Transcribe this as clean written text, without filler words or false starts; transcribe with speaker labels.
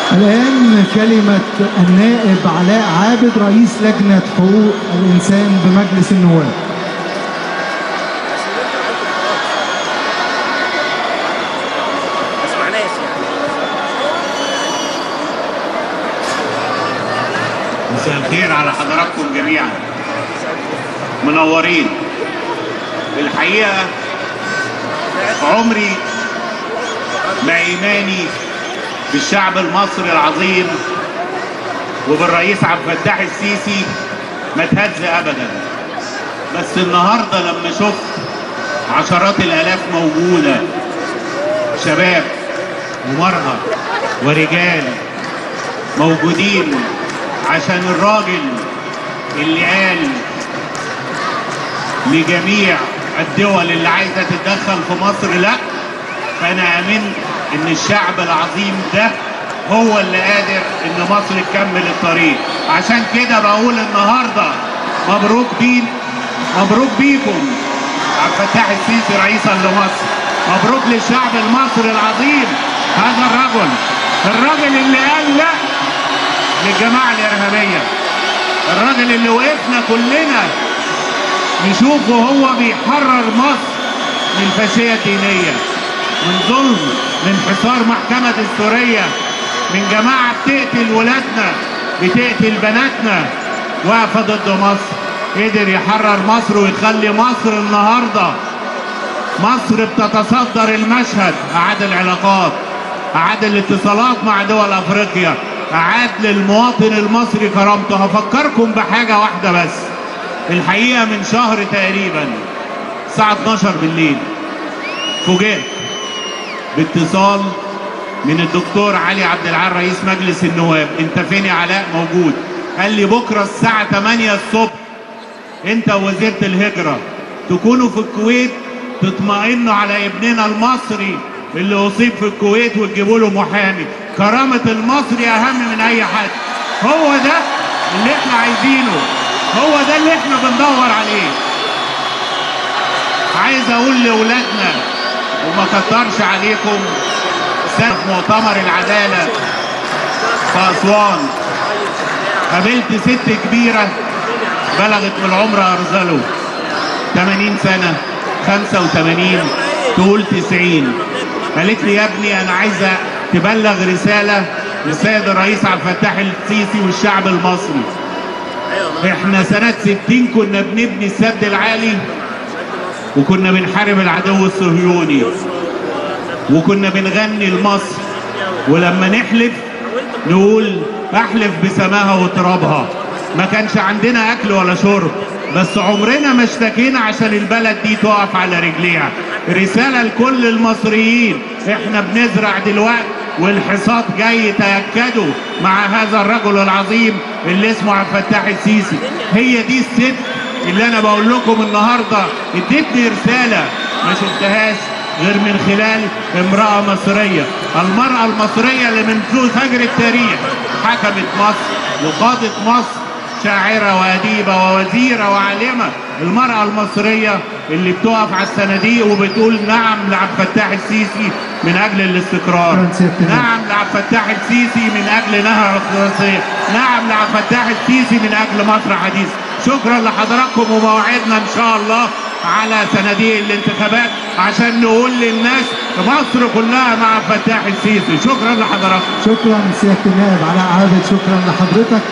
Speaker 1: الآن كلمة النائب علاء عابد رئيس لجنة حقوق الإنسان بمجلس النواب.
Speaker 2: مساء الخير على حضراتكم جميعا، منورين. الحقيقة عمري ما إيماني بالشعب المصري العظيم وبالرئيس عبد الفتاح السيسي ما اتهز أبدا، بس النهارده لما شفت عشرات الآلاف موجودة، شباب ومرأة ورجال موجودين عشان الراجل اللي قال لجميع الدول اللي عايزة تتدخل في مصر لا، فأنا آمنت إن الشعب العظيم ده هو اللي قادر إن مصر تكمل الطريق. عشان كده بقول النهارده مبروك بيكم عبد الفتاح السيسي رئيسا لمصر، مبروك للشعب المصري العظيم. هذا الراجل اللي قال لا للجماعة الإرهابية، الراجل اللي وقفنا كلنا نشوفه هو بيحرر مصر من الفاشية الدينية، من ظلم، من حصار محكمة السورية، من جماعة بتقتل ولادنا، بتقتل بناتنا، واقفة ضد مصر. قدر يحرر مصر ويخلي مصر النهاردة مصر بتتصدر المشهد، أعاد العلاقات، أعاد الاتصالات مع دول أفريقيا، أعاد للمواطن المصري كرامته. هفكركم بحاجة واحدة بس. الحقيقة من شهر تقريبا الساعة 12 بالليل فوجئت باتصال من الدكتور علي عبد العال رئيس مجلس النواب. انت فين يا علاء؟ موجود. قال لي بكرة الساعة 8 الصبح انت ووزيرة الهجرة تكونوا في الكويت، تطمئنوا على ابننا المصري اللي اصيب في الكويت وتجيبوا له محامي. كرامة المصري اهم من اي حد. هو ده اللي احنا عايزينه، هو ده اللي احنا بندور عليه. عايز اقول لاولادنا وما كترش عليكم، سنة مؤتمر العدالة في أسوان قابلت ست كبيرة بلغت من العمر أرذله 80 سنة، 85، تقول 90. قالت لي يا ابني أنا عايزة تبلغ رسالة للسيد الرئيس عبد الفتاح السيسي والشعب المصري. احنا سنة 60 كنا بنبني السد العالي وكنا بنحارب العدو الصهيوني وكنا بنغني لمصر، ولما نحلف نقول احلف بسماها وترابها. ما كانش عندنا اكل ولا شرب، بس عمرنا ما اشتكينا عشان البلد دي تقف على رجليها. رسالة لكل المصريين، احنا بنزرع دلوقتي والحصاد جاي، تأكدوا مع هذا الرجل العظيم اللي اسمه عبد الفتاح السيسي. هي دي الست اللي انا بقول لكم النهارده ادتني رسالة ما شفتهاش غير من خلال امرأة مصرية. المرأة المصرية اللي منذ فجر التاريخ حكمت مصر وقادت مصر، شاعرة وأديبة ووزيرة وعالمة. المرأة المصرية اللي بتقف على الصناديق وبتقول نعم لعبد الفتاح السيسي من أجل الاستقرار، نعم لعبد الفتاح السيسي من أجل نهر القدسية، نعم لعبد الفتاح السيسي من أجل مصر حديثة. شكرا لحضراتكم، وموعدنا إن شاء الله على صناديق الانتخابات عشان نقول للناس مصر كلها مع عبد الفتاح السيسي. شكرا لحضراتكم.
Speaker 1: شكرا سيادة النائب علاء عابد، شكرا لحضرتك.